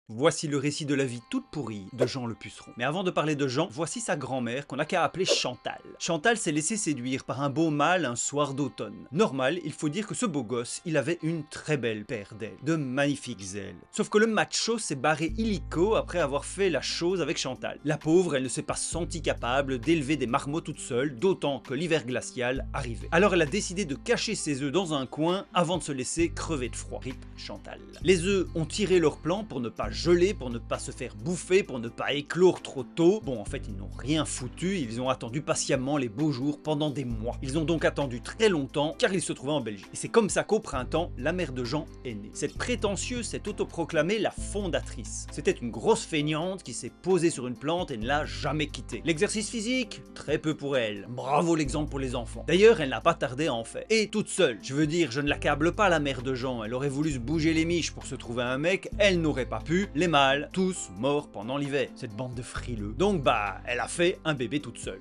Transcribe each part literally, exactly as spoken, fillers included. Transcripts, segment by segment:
Voici le récit de la vie toute pourrie de Jean le puceron. Mais avant de parler de Jean, voici sa grand-mère qu'on n'a qu'à appeler Chantal. Chantal s'est laissé séduire par un beau mâle un soir d'automne. Normal, il faut dire que ce beau gosse, il avait une très belle paire d'ailes, de magnifiques ailes. Sauf que le macho s'est barré illico après avoir fait la chose avec Chantal. La pauvre, elle ne s'est pas sentie capable d'élever des marmots toute seule, d'autant que l'hiver glacial arrivait. Alors elle a décidé de cacher ses œufs dans un coin avant de se laisser crever de froid. Rip Chantal. Les œufs ont tiré leur plan pour ne pas geler, pour ne pas se faire bouffer, pour ne pas éclore trop tôt. Bon, en fait, ils n'ont rien foutu, ils ont attendu patiemment les beaux jours pendant des mois. Ils ont donc attendu très longtemps, car ils se trouvaient en Belgique. Et c'est comme ça qu'au printemps, la mère de Jean est née. Cette prétentieuse s'est autoproclamée la fondatrice. C'était une grosse feignante qui s'est posée sur une plante et ne l'a jamais quittée. L'exercice physique, très peu pour elle. Bravo l'exemple pour les enfants. D'ailleurs, elle n'a pas tardé à en faire. Et toute seule. Je veux dire, je ne l'accable pas la mère de Jean. Elle aurait voulu se bouger les miches pour se trouver un mec, elle n'aurait pas pu. Les mâles, tous morts pendant l'hiver. Cette bande de frileux. Donc bah, elle a fait un bébé toute seule.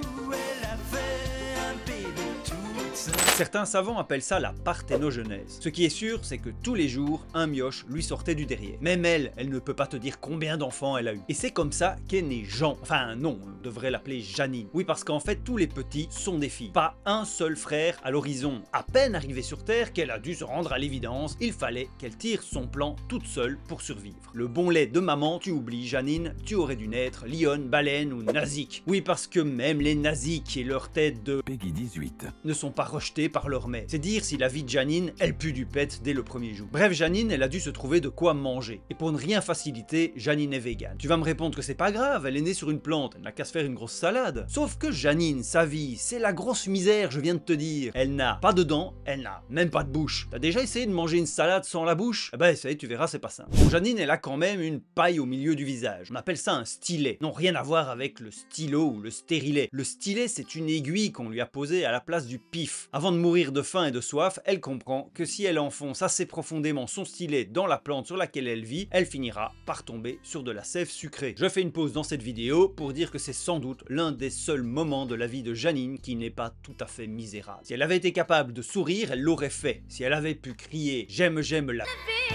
Certains savants appellent ça la parthénogenèse. Ce qui est sûr, c'est que tous les jours, un mioche lui sortait du derrière. Même elle, elle ne peut pas te dire combien d'enfants elle a eu. Et c'est comme ça qu'est né Jean. Enfin non, on devrait l'appeler Janine. Oui, parce qu'en fait, tous les petits sont des filles. Pas un seul frère à l'horizon. À peine arrivée sur Terre qu'elle a dû se rendre à l'évidence, il fallait qu'elle tire son plan toute seule pour survivre. Le bon lait de maman, tu oublies Janine, tu aurais dû naître lionne, baleine ou nazik. Oui, parce que même les naziks et leur tête de Peggy dix-huit ne sont pas rejetés par leur mère. C'est dire si la vie de Janine, elle pue du pet dès le premier jour. Bref, Janine, elle a dû se trouver de quoi manger. Et pour ne rien faciliter, Janine est végane. Tu vas me répondre que c'est pas grave, elle est née sur une plante, elle n'a qu'à se faire une grosse salade. Sauf que Janine, sa vie, c'est la grosse misère, je viens de te dire. Elle n'a pas de dents, elle n'a même pas de bouche. T'as déjà essayé de manger une salade sans la bouche? Eh ben, ça y est, tu verras, c'est pas simple. Bon, Janine, elle a quand même une paille au milieu du visage. On appelle ça un stylet. Non, rien à voir avec le stylo ou le stérilet. Le stylet, c'est une aiguille qu'on lui a posée à la place du pif. Avant de mourir de faim et de soif, elle comprend que si elle enfonce assez profondément son stylet dans la plante sur laquelle elle vit, elle finira par tomber sur de la sève sucrée. Je fais une pause dans cette vidéo pour dire que c'est sans doute l'un des seuls moments de la vie de Janine qui n'est pas tout à fait misérable. Si elle avait été capable de sourire, elle l'aurait fait. Si elle avait pu crier « J'aime, j'aime la... »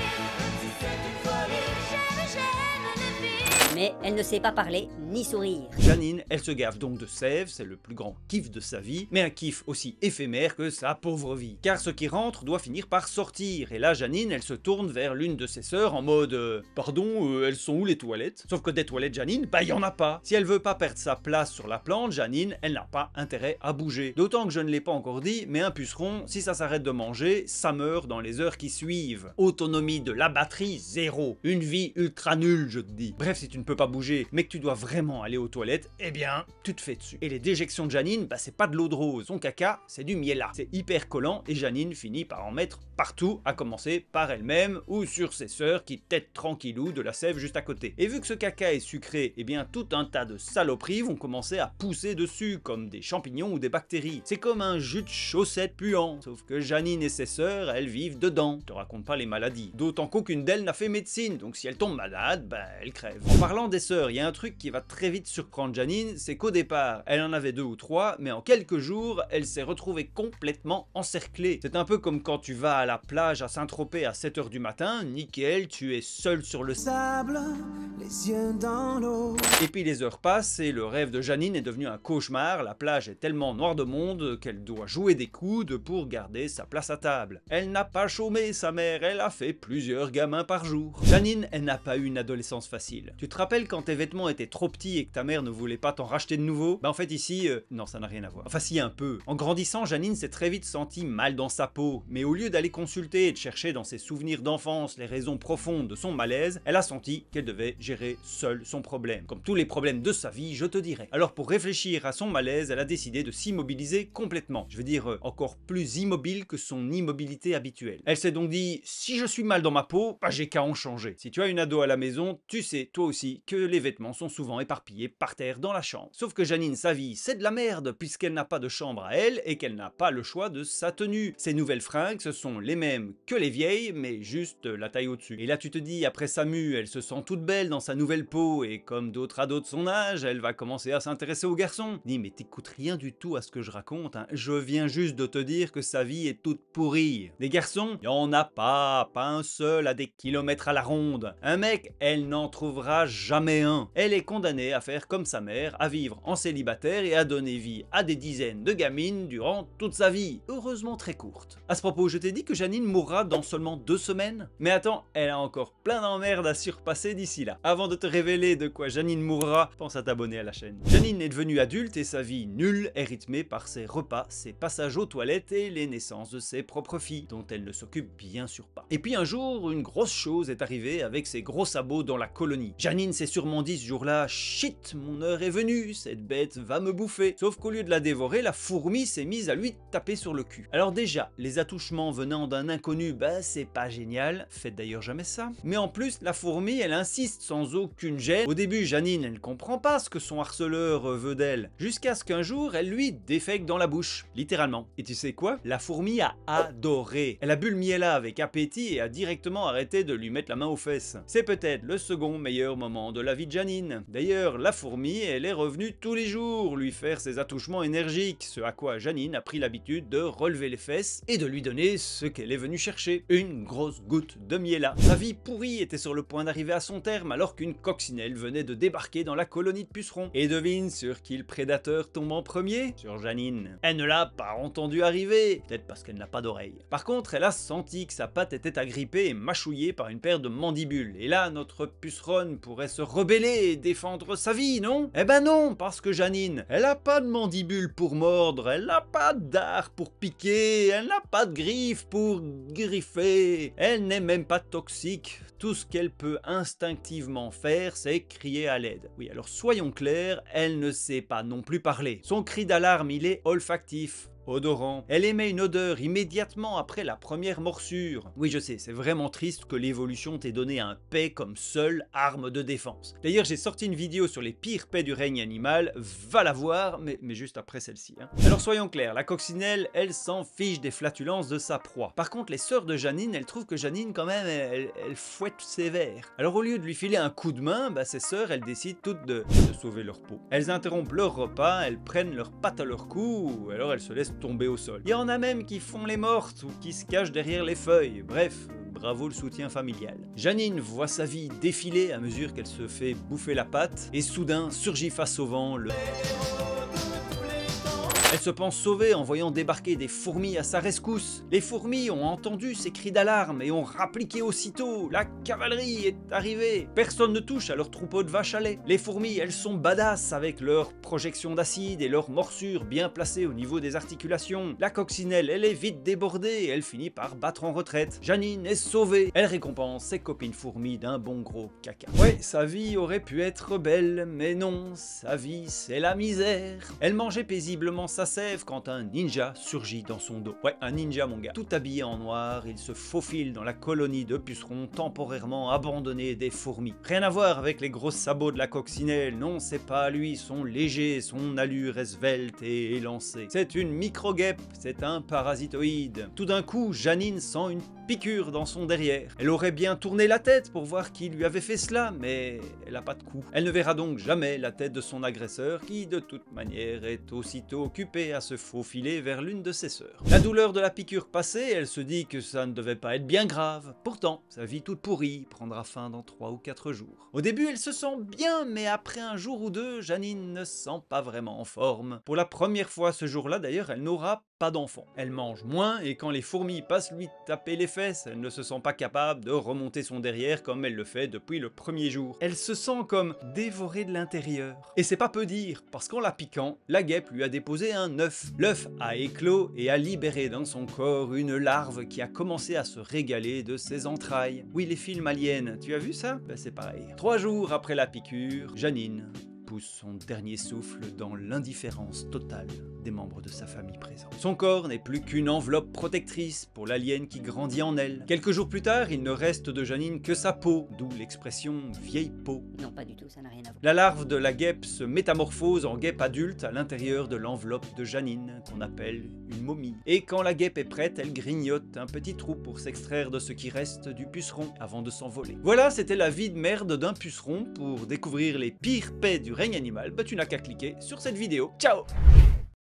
Mais elle ne sait pas parler ni sourire. Janine, elle se gave donc de sève, c'est le plus grand kiff de sa vie, mais un kiff aussi éphémère que sa pauvre vie. Car ce qui rentre doit finir par sortir, et là Janine, elle se tourne vers l'une de ses sœurs en mode euh, « Pardon, euh, elles sont où les toilettes ?» Sauf que des toilettes Janine, bah y en a pas. Si elle veut pas perdre sa place sur la plante, Janine, elle n'a pas intérêt à bouger. D'autant que je ne l'ai pas encore dit, mais un puceron, si ça s'arrête de manger, ça meurt dans les heures qui suivent. Autonomie de la batterie, zéro. Une vie ultra nulle, je te dis. Bref, si tu ne peux pas bouger, mais que tu dois vraiment aller aux toilettes, eh bien, tu te fais dessus. Et les déjections de Janine, bah c'est pas de l'eau de rose. Son caca, c'est du miella. C'est hyper collant et Janine finit par en mettre partout, à commencer par elle-même ou sur ses sœurs qui têtent tranquillou de la sève juste à côté. Et vu que ce caca est sucré, eh bien tout un tas de saloperies vont commencer à pousser dessus, comme des champignons ou des bactéries. C'est comme un jus de chaussette puant. Sauf que Janine et ses sœurs, elles vivent dedans. Je te raconte pas les maladies. D'autant qu'aucune d'elles n'a fait médecine, donc si elle tombe malade, bah elle crève. En parlant des sœurs, il y a un truc qui va très vite surprendre Janine, c'est qu'au départ, elle en avait deux ou trois, mais en quelques jours, elle s'est retrouvée complètement encerclée. C'est un peu comme quand tu vas à la plage à Saint-Tropez à sept heures du matin, nickel, tu es seul sur le sable, les yeux dans l'eau. Et puis les heures passent et le rêve de Janine est devenu un cauchemar, la plage est tellement noire de monde qu'elle doit jouer des coudes pour garder sa place à table. Elle n'a pas chômé, sa mère, elle a fait plusieurs gamins par jour. Janine, elle n'a pas eu une adolescence facile. Tu te rappelles quand tes vêtements étaient trop petits et que ta mère ne voulait pas t'en racheter de nouveau? Bah en fait ici, euh, non ça n'a rien à voir. Enfin si un peu. En grandissant, Janine s'est très vite sentie mal dans sa peau, mais au lieu d'aller consulter et de chercher dans ses souvenirs d'enfance les raisons profondes de son malaise, elle a senti qu'elle devait gérer seule son problème. Comme tous les problèmes de sa vie, je te dirais. Alors pour réfléchir à son malaise, elle a décidé de s'immobiliser complètement. Je veux dire, euh, encore plus immobile que son immobilité habituelle. Elle s'est donc dit, si je suis mal dans ma peau, bah j'ai qu'à en changer. Si tu as une ado à la maison, tu sais toi aussi aussi que les vêtements sont souvent éparpillés par terre dans la chambre. Sauf que Janine, sa vie, c'est de la merde puisqu'elle n'a pas de chambre à elle et qu'elle n'a pas le choix de sa tenue. Ses nouvelles fringues, ce sont les mêmes que les vieilles, mais juste la taille au-dessus. Et là tu te dis, après sa mue, elle se sent toute belle dans sa nouvelle peau et comme d'autres ados de son âge, elle va commencer à s'intéresser aux garçons. Dis mais t'écoutes rien du tout à ce que je raconte, hein. Je viens juste de te dire que sa vie est toute pourrie. Des garçons, y en a pas, pas un seul à des kilomètres à la ronde. Un mec, elle n'en trouvera jamais un. Elle est condamnée à faire comme sa mère, à vivre en célibataire et à donner vie à des dizaines de gamines durant toute sa vie, heureusement très courte. À ce propos, je t'ai dit que Janine mourra dans seulement deux semaines? Mais attends, elle a encore plein d'emmerdes à surpasser d'ici là. Avant de te révéler de quoi Janine mourra, pense à t'abonner à la chaîne. Janine est devenue adulte et sa vie nulle est rythmée par ses repas, ses passages aux toilettes et les naissances de ses propres filles, dont elle ne s'occupe bien sûr pas. Et puis un jour, une grosse chose est arrivée avec ses gros sabots dans la colonie. Janine s'est sûrement dit ce jour-là, shit, mon heure est venue, cette bête va me bouffer. Sauf qu'au lieu de la dévorer, la fourmi s'est mise à lui taper sur le cul. Alors déjà, les attouchements venant d'un inconnu, bah c'est pas génial, faites d'ailleurs jamais ça. Mais en plus, la fourmi, elle insiste sans aucune gêne. Au début, Janine, elle comprend pas ce que son harceleur veut d'elle, jusqu'à ce qu'un jour, elle lui défèque dans la bouche, littéralement. Et tu sais quoi? La fourmi a adoré. Elle a bu le miella avec appétit et a directement arrêté de lui mettre la main aux fesses. C'est peut-être le second meilleur moment de la vie de Janine. D'ailleurs, la fourmi, elle est revenue tous les jours lui faire ses attouchements énergiques, ce à quoi Janine a pris l'habitude de relever les fesses et de lui donner ce qu'elle est venue chercher, une grosse goutte de miella. Sa vie pourrie était sur le point d'arriver à son terme alors qu'une coccinelle venait de débarquer dans la colonie de pucerons. Et devine sur qui le prédateur tombe en premier? Sur Janine. Elle ne l'a pas entendu arriver, peut-être parce qu'elle n'a pas d'oreille. Par contre, elle a senti que sa patte était agrippée et mâchouillée par une paire de mandibules. Et là, notre puceronne pourrait se rebeller et défendre sa vie, non? Eh ben non, parce que Janine, elle a pas de mandibules pour mordre, elle n'a pas d'art pour piquer, elle n'a pas de griffes pour griffer, elle n'est même pas toxique. Tout ce qu'elle peut instinctivement faire, c'est crier à l'aide. Oui, alors soyons clairs, elle ne sait pas non plus parler. Son cri d'alarme, il est olfactif. Odorant. Elle émet une odeur immédiatement après la première morsure. Oui, je sais, c'est vraiment triste que l'évolution t'ait donné un paix comme seule arme de défense. D'ailleurs, j'ai sorti une vidéo sur les pires paix du règne animal, va la voir, mais, mais juste après celle-ci. Hein. Alors soyons clairs, la coccinelle, elle s'en fiche des flatulences de sa proie. Par contre, les sœurs de Janine, elles trouvent que Janine, quand même, elle, elle fouette sévère. Alors au lieu de lui filer un coup de main, bah, ses sœurs, elles décident toutes de, de sauver leur peau. Elles interrompent leur repas, elles prennent leurs pattes à leur cou, alors elles se laissent tomber au sol. Il y en a même qui font les mortes ou qui se cachent derrière les feuilles. Bref, bravo le soutien familial. Janine voit sa vie défiler à mesure qu'elle se fait bouffer la patte et soudain surgit face au vent le... Elle se pense sauvée en voyant débarquer des fourmis à sa rescousse. Les fourmis ont entendu ses cris d'alarme et ont rappliqué aussitôt. La cavalerie est arrivée. Personne ne touche à leur troupeau de vaches à lait. Les fourmis, elles sont badass avec leurs projections d'acide et leurs morsures bien placées au niveau des articulations. La coccinelle, elle est vite débordée et elle finit par battre en retraite. Janine est sauvée. Elle récompense ses copines fourmis d'un bon gros caca. Ouais, sa vie aurait pu être belle, mais non, sa vie c'est la misère. Elle mangeait paisiblement sa sève quand un ninja surgit dans son dos. Ouais, un ninja mon gars. Tout habillé en noir, il se faufile dans la colonie de pucerons temporairement abandonnés des fourmis. Rien à voir avec les gros sabots de la coccinelle, non c'est pas lui, son léger, son allure est svelte et élancée. C'est une micro-guêpe, c'est un parasitoïde. Tout d'un coup, Janine sent une piqûre dans son derrière. Elle aurait bien tourné la tête pour voir qui lui avait fait cela, mais elle a pas de coup. Elle ne verra donc jamais la tête de son agresseur qui, de toute manière, est aussitôt occupé à se faufiler vers l'une de ses sœurs. La douleur de la piqûre passée, elle se dit que ça ne devait pas être bien grave. Pourtant, sa vie toute pourrie prendra fin dans trois ou quatre jours. Au début, elle se sent bien, mais après un jour ou deux, Janine ne se sent pas vraiment en forme. Pour la première fois ce jour-là, d'ailleurs, elle n'aura pas d'enfant. Elle mange moins et quand les fourmis passent lui taper les fesses, elle ne se sent pas capable de remonter son derrière comme elle le fait depuis le premier jour. Elle se sent comme dévorée de l'intérieur. Et c'est pas peu dire, parce qu'en la piquant, la guêpe lui a déposé un œuf. L'œuf a éclos et a libéré dans son corps une larve qui a commencé à se régaler de ses entrailles. Oui, les films aliens, tu as vu ça? Ben c'est pareil. Trois jours après la piqûre, Janine pousse son dernier souffle dans l'indifférence totale. des membres de sa famille présents. Son corps n'est plus qu'une enveloppe protectrice pour l'alien qui grandit en elle. Quelques jours plus tard, il ne reste de Janine que sa peau, d'où l'expression « vieille peau ». Non, pas du tout, ça n'a rien à voir. La larve de la guêpe se métamorphose en guêpe adulte à l'intérieur de l'enveloppe de Janine, qu'on appelle une momie. Et quand la guêpe est prête, elle grignote un petit trou pour s'extraire de ce qui reste du puceron avant de s'envoler. Voilà, c'était la vie de merde d'un puceron. Pour découvrir les pires paix du règne animal, bah tu n'as qu'à cliquer sur cette vidéo. Ciao!